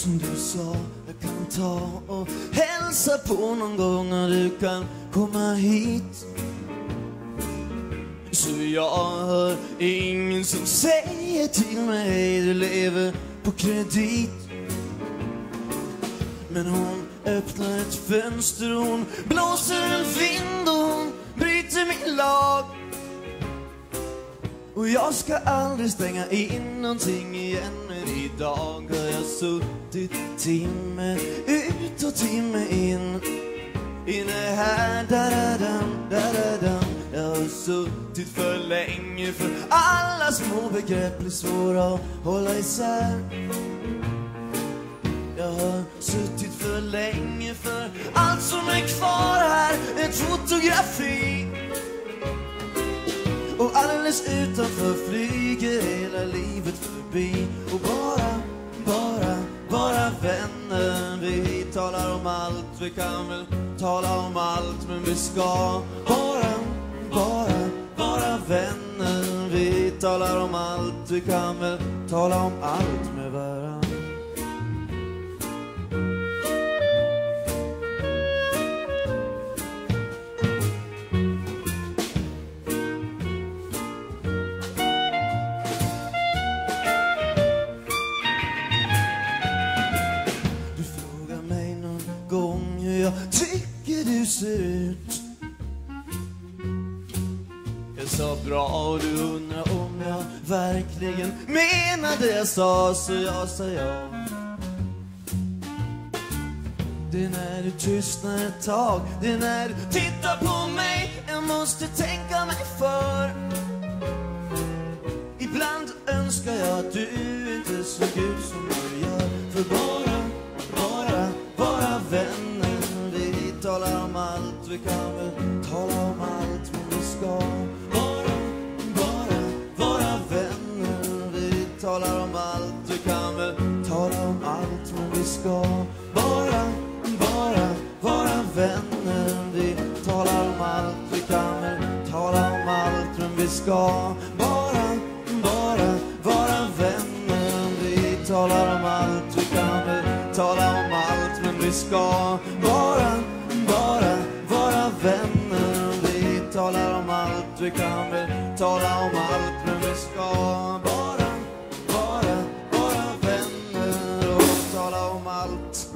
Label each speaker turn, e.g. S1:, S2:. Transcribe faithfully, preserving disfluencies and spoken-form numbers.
S1: som du sa, jag kan ta och hälsa på någon gång och du kan komma hit. Så jag hör ingen som säger till mig du lever på kredit. Men hon öppnar ett fönster, hon blåser en vind och hon bryter min lag. Och jag ska aldrig stänga in någonting igen. Men idag har jag suttit timme ut och timme in. Inne här, da-da-dam, da-da-dam. Jag har suttit för länge, för alla små begrepp blir svåra att hålla isär. Jag har suttit för länge, för allt som är kvar här är ett fotografi. Och alldeles utanför flyger hela livet förbi. Och bara, bara, bara vänner. Vi talar om allt, vi kan väl tala om allt. Men vi ska bara, bara, bara vänner. Vi talar om allt, vi kan väl tala om allt med varandra. Jag tycker du ser ut. Jag sa bra och du undrar om jag verkligen menar det jag sa. Så jag sa ja. Det är när du tystnar ett tag, det är när du tittar på mig. Jag måste tänka mig för. Ibland önskar jag att du inte såg ut som du gör. För bara, bara, bara vänner. Vi talar om allt, vi kan väl tala om allt. Men vi ska bara, bara, bara vänner. Vi talar om allt, vi kan väl tala om allt. Men vi ska bara, bara, bara vänner. Vi talar om allt, vi kan väl tala om allt. Men vi ska bara, bara, bara vänner. Vi talar om allt, vi kan väl tala om allt. Men vi ska bara, bara, bara vänner. Vi talar om allt, vi kan väl tala om allt. Men vi ska bara, bara, bara vänner. Och tala om allt.